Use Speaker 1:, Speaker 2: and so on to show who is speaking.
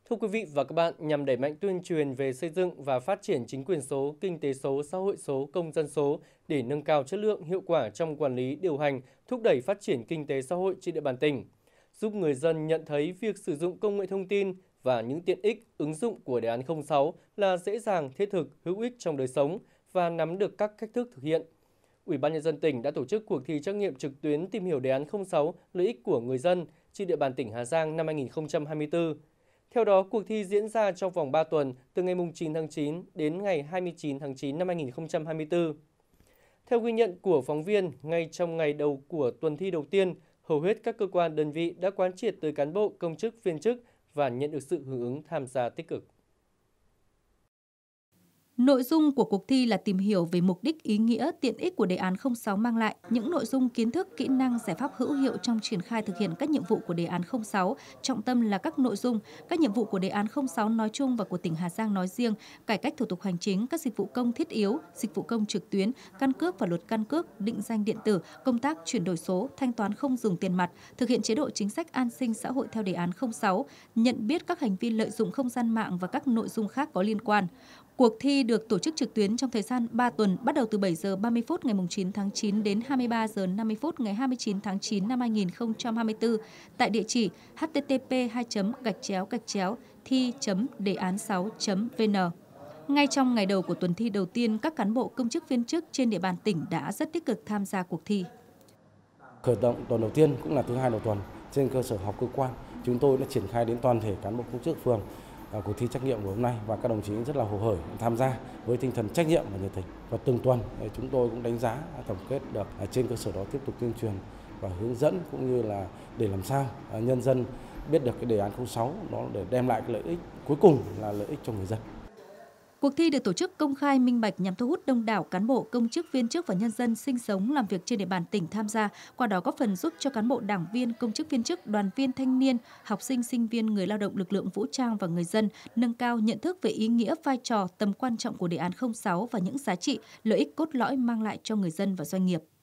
Speaker 1: Thưa quý vị và các bạn, nhằm đẩy mạnh tuyên truyền về xây dựng và phát triển chính quyền số, kinh tế số, xã hội số, công dân số để nâng cao chất lượng, hiệu quả trong quản lý, điều hành, thúc đẩy phát triển kinh tế xã hội trên địa bàn tỉnh, giúp người dân nhận thấy việc sử dụng công nghệ thông tin và những tiện ích, ứng dụng của đề án 06 là dễ dàng, thiết thực, hữu ích trong đời sống và nắm được các cách thức thực hiện. Ủy ban nhân dân tỉnh đã tổ chức cuộc thi trắc nghiệm trực tuyến tìm hiểu đề án 06 lợi ích của người dân trên địa bàn tỉnh Hà Giang năm 2024. Theo đó, cuộc thi diễn ra trong vòng 3 tuần, từ ngày 9 tháng 9 đến ngày 29 tháng 9 năm 2024. Theo ghi nhận của phóng viên, ngay trong ngày đầu của tuần thi đầu tiên, hầu hết các cơ quan đơn vị đã quán triệt tới cán bộ, công chức, viên chức và nhận được sự hưởng ứng tham gia tích cực.
Speaker 2: Nội dung của cuộc thi là tìm hiểu về mục đích, ý nghĩa, tiện ích của đề án 06 mang lại, những nội dung kiến thức, kỹ năng, giải pháp hữu hiệu trong triển khai thực hiện các nhiệm vụ của đề án 06, trọng tâm là các nội dung, các nhiệm vụ của đề án 06 nói chung và của tỉnh Hà Giang nói riêng, cải cách thủ tục hành chính, các dịch vụ công thiết yếu, dịch vụ công trực tuyến, căn cước và luật căn cước, định danh điện tử, công tác chuyển đổi số, thanh toán không dùng tiền mặt, thực hiện chế độ chính sách an sinh xã hội theo đề án 06, nhận biết các hành vi lợi dụng không gian mạng và các nội dung khác có liên quan. Cuộc thi được tổ chức trực tuyến trong thời gian 3 tuần, bắt đầu từ 7 giờ 30 phút ngày 9 tháng 9 đến 23 giờ 50 phút ngày 29 tháng 9 năm 2024 tại địa chỉ http://thi.đề án6.vn. Ngay trong ngày đầu của tuần thi đầu tiên, các cán bộ công chức viên chức trên địa bàn tỉnh đã rất tích cực tham gia cuộc thi.
Speaker 3: Khởi động tuần đầu tiên cũng là thứ hai đầu tuần, trên cơ sở họp cơ quan, chúng tôi đã triển khai đến toàn thể cán bộ công chức phường cuộc thi trắc nghiệm của hôm nay và các đồng chí rất là hồ hởi tham gia với tinh thần trách nhiệm và nhiệt tình. Và từng tuần chúng tôi cũng đánh giá tổng kết được, trên cơ sở đó tiếp tục tuyên truyền và hướng dẫn cũng như là để làm sao nhân dân biết được cái đề án 06 đó để đem lại cái lợi ích cuối cùng là lợi ích cho người dân.
Speaker 2: Cuộc thi được tổ chức công khai minh bạch nhằm thu hút đông đảo cán bộ, công chức, viên chức và nhân dân sinh sống làm việc trên địa bàn tỉnh tham gia, qua đó góp phần giúp cho cán bộ, đảng viên, công chức, viên chức, đoàn viên thanh niên, học sinh, sinh viên, người lao động, lực lượng vũ trang và người dân nâng cao nhận thức về ý nghĩa, vai trò, tầm quan trọng của đề án 06 và những giá trị, lợi ích cốt lõi mang lại cho người dân và doanh nghiệp.